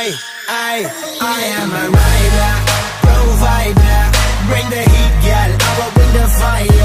I am a rider, provider. Bring the heat, girl, I will bring the fire.